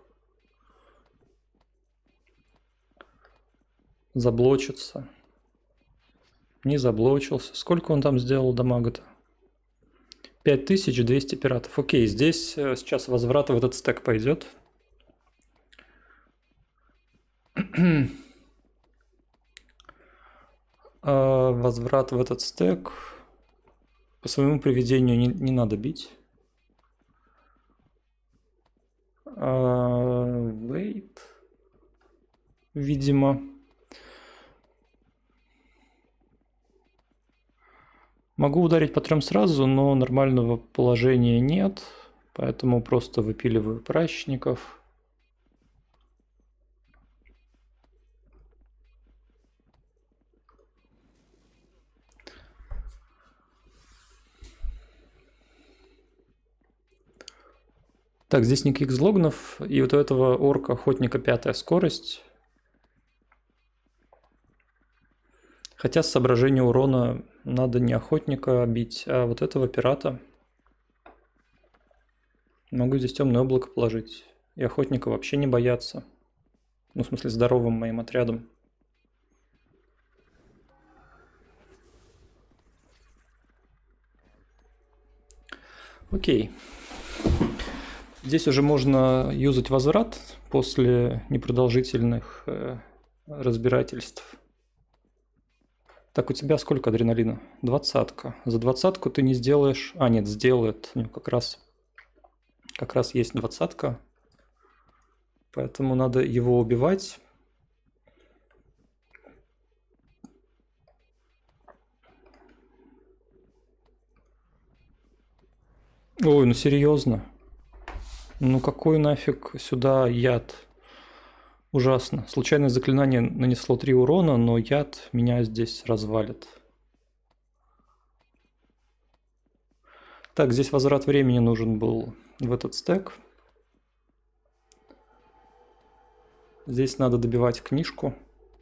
заблочится. Не заблочился. Сколько он там сделал дамага-то? пять тысяч двести пиратов. Окей, здесь сейчас возврат в этот стек пойдет. Возврат в этот стек. По своему приведению не, не надо бить. Wait. Видимо. Могу ударить по трем сразу, но нормального положения нет. Поэтому просто выпиливаю пращников. Так, здесь никаких злогнов, и вот у этого орка охотника пятая скорость. Хотя с соображения урона надо не охотника бить, а вот этого пирата. Могу здесь темное облако положить. И охотника вообще не бояться. Ну, в смысле, здоровым моим отрядом. Окей. Здесь уже можно юзать возврат после непродолжительных э, разбирательств. Так, у тебя сколько адреналина? Двадцатка. За двадцатку ты не сделаешь... А, нет, сделает. У него как раз, как раз есть двадцатка. Поэтому надо его убивать. Ой, ну серьезно. Ну какой нафиг сюда яд? Ужасно. Случайное заклинание нанесло три урона, но яд меня здесь развалит. Так, здесь возврат времени нужен был в этот стек. Здесь надо добивать книжку.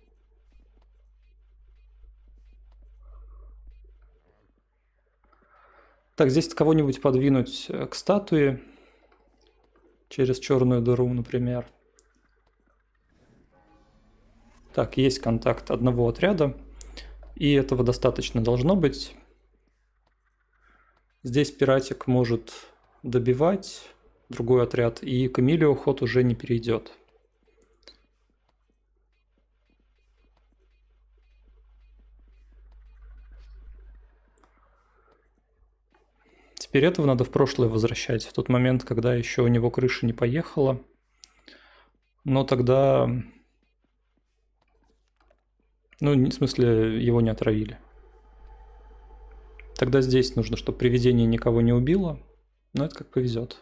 Так, здесь кого-нибудь подвинуть к статуе через черную дыру, например. Так, есть контакт одного отряда, и этого достаточно должно быть. Здесь пиратик может добивать другой отряд, и к Эмилио ход уже не перейдет. Теперь этого надо в прошлое возвращать, в тот момент, когда еще у него крыша не поехала. Но тогда... Ну, в смысле, его не отравили. Тогда здесь нужно, чтобы привидение никого не убило. Но это как повезет.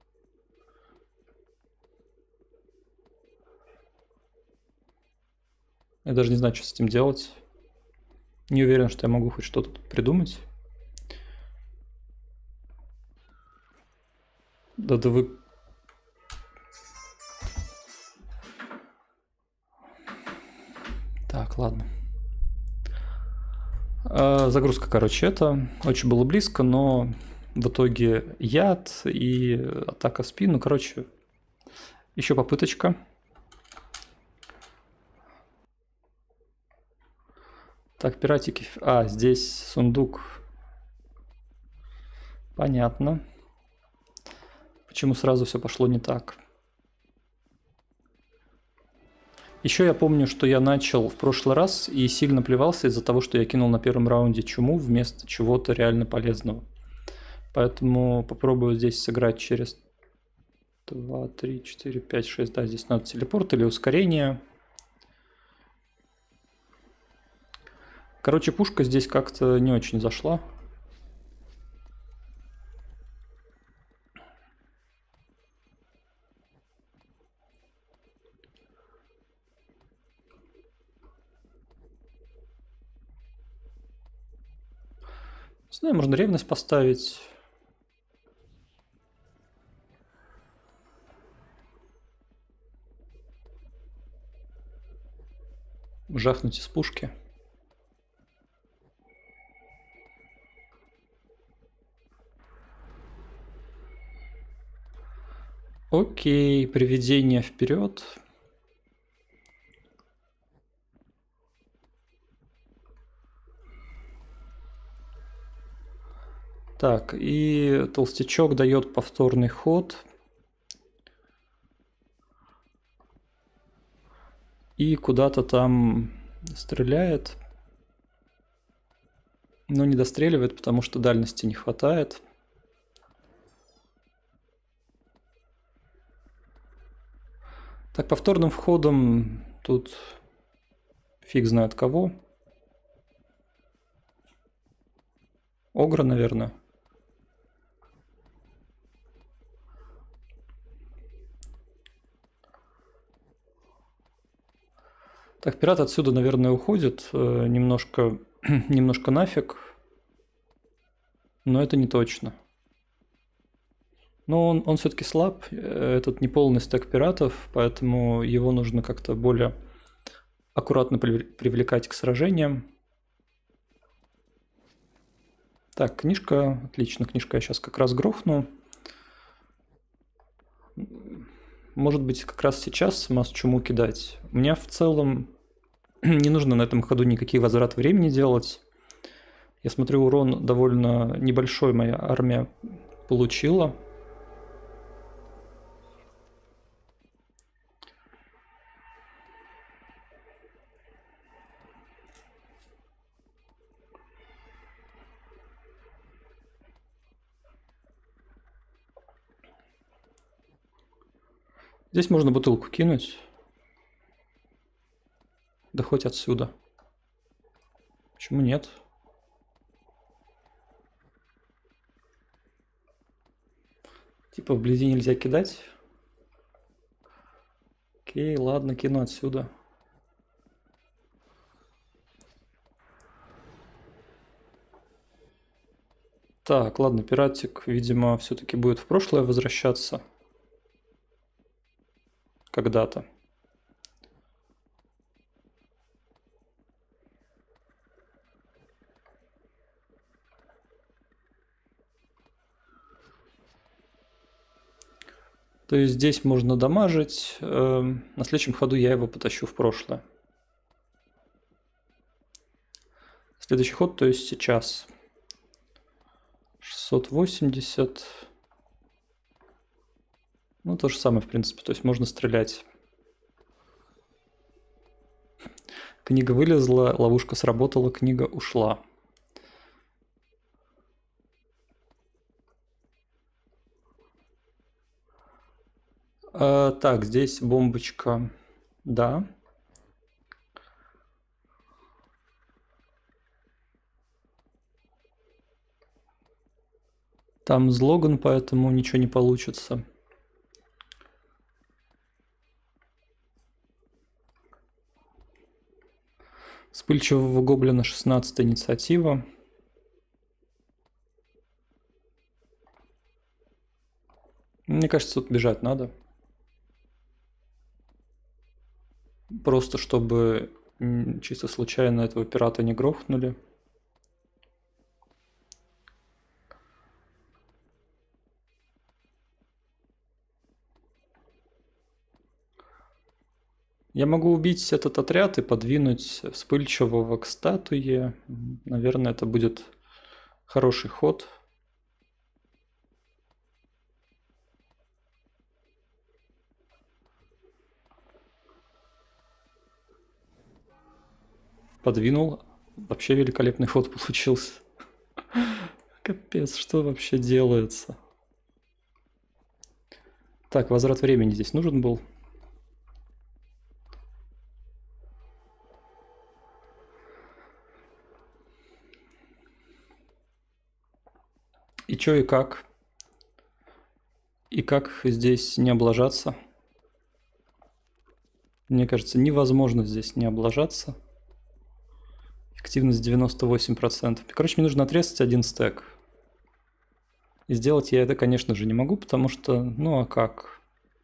Я даже не знаю, что с этим делать. Не уверен, что я могу хоть что-то тут придумать. Да да вы... Так, ладно. А, загрузка, короче, это очень было близко, но в итоге яд и атака в спину. Короче, еще попыточка. Так, пиратики. А, здесь сундук. Понятно. Почему сразу все пошло не так? Еще я помню, что я начал в прошлый раз и сильно плевался из-за того, что я кинул на первом раунде чуму вместо чего-то реально полезного. Поэтому попробую здесь сыграть через два, три, четыре, пять, шесть. Да, здесь надо телепорт или ускорение. Короче, пушка здесь как-то не очень зашла. Не знаю, можно ревность поставить. Жахнуть из пушки. Окей, приведение вперед. Так, и толстячок дает повторный ход. И куда-то там стреляет. Но не достреливает, потому что дальности не хватает. Так, повторным входом тут фиг знает кого. Огра, наверное. Так, пират отсюда, наверное, уходит э, немножко, немножко нафиг. Но это не точно. Но он, он все-таки слаб. Этот неполный стек пиратов, поэтому его нужно как-то более аккуратно привлекать к сражениям. Так, книжка. Отлично, книжка я сейчас как раз грохну. Может быть, как раз сейчас массу чуму кидать. У меня в целом не нужно на этом ходу никаких возврат времени делать. Я смотрю, урон довольно небольшой моя армия получила. Здесь можно бутылку кинуть. Да хоть отсюда. Почему нет? Типа вблизи нельзя кидать. Окей, ладно, кину отсюда. Так, ладно, пиратик, видимо, все-таки будет в прошлое возвращаться. Когда-то. То есть здесь можно дамажить. На следующем ходу я его потащу в прошлое. Следующий ход, то есть сейчас. шестьсот восемьдесят. Ну, то же самое, в принципе. То есть можно стрелять. Книга вылезла, ловушка сработала, книга ушла. А, так, здесь бомбочка. Да. Там слоган, поэтому ничего не получится. Вспыльчивого гоблина шестнадцатая инициатива. Мне кажется, тут бежать надо. Просто чтобы чисто случайно этого пирата не грохнули. Я могу убить этот отряд и подвинуть вспыльчивого к статуе. Наверное, это будет хороший ход. Подвинул. Вообще великолепный ход получился. Капец, что вообще делается? Так, возврат времени здесь нужен был. И чё, и как? И как здесь не облажаться? Мне кажется, невозможно здесь не облажаться. Эффективность девяносто восемь процентов. Короче, мне нужно отрезать один стек. И сделать я это, конечно же, не могу, потому что... Ну, а как?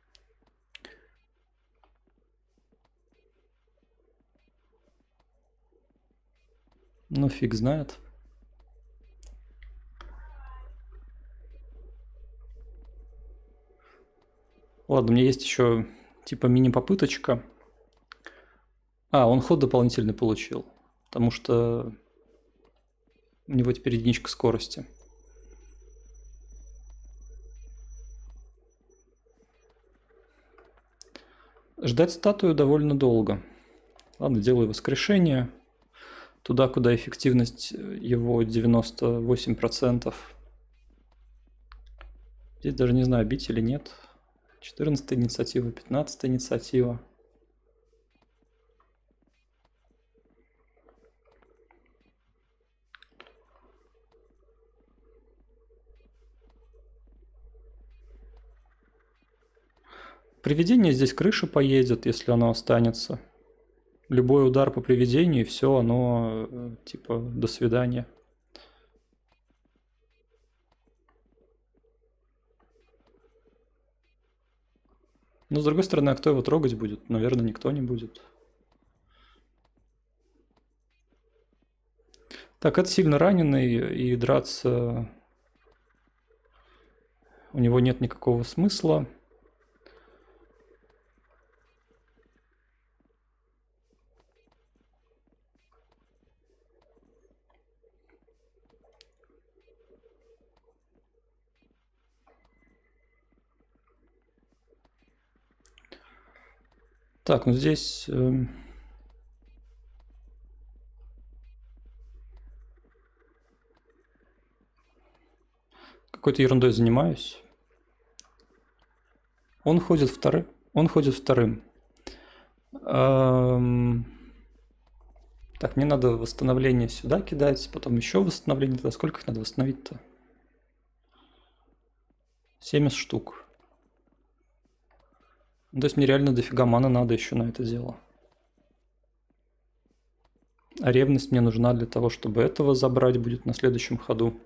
Ну, фиг знает. Ладно, у меня есть еще типа мини-попыточка. А, он ход дополнительный получил. Потому что у него теперь единичка скорости. Ждать статую довольно долго. Ладно, делаю воскрешение. Туда, куда эффективность его девяносто восемь процентов. Здесь даже не знаю, бить или нет. четырнадцатая инициатива, пятнадцатая инициатива. Привидение здесь крыша поедет, если оно останется. Любой удар по привидению, и все, оно типа до свидания. Но с другой стороны, а кто его трогать будет? Наверное, никто не будет. Так, это сильно раненый, и драться у него нет никакого смысла. Так, ну здесь... эм, Какой-то ерундой занимаюсь. Он ходит вторым. Он ходит вторым. Эм, Так, мне надо восстановление сюда кидать, потом еще восстановление. Тогда сколько их надо восстановить-то? семьдесят штук. Ну, то есть мне реально дофига маны надо еще на это дело. А ревность мне нужна для того, чтобы этого забрать будет на следующем ходу.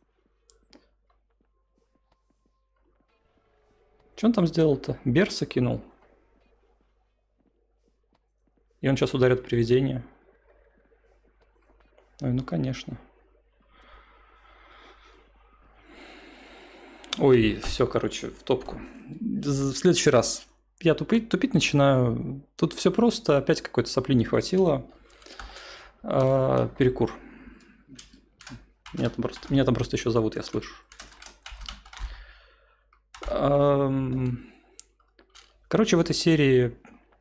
Что он там сделал-то? Берса кинул. И он сейчас ударит привидение. Ой, ну конечно. Ой, все, короче, в топку. В следующий раз я тупить, тупить начинаю. Тут все просто. Опять какой-то сопли не хватило. А, перекур. Меня там просто, меня там просто еще зовут, я слышу. Короче, в этой серии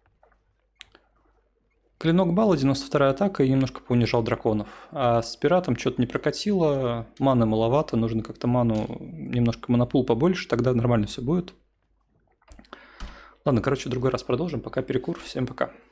клинок балла, девяносто вторая атака, и немножко поунижал драконов. А с пиратом что-то не прокатило, маны маловато, нужно как-то ману, немножко монопул побольше, тогда нормально все будет. Ладно, короче, в другой раз продолжим. Пока перекур, всем пока.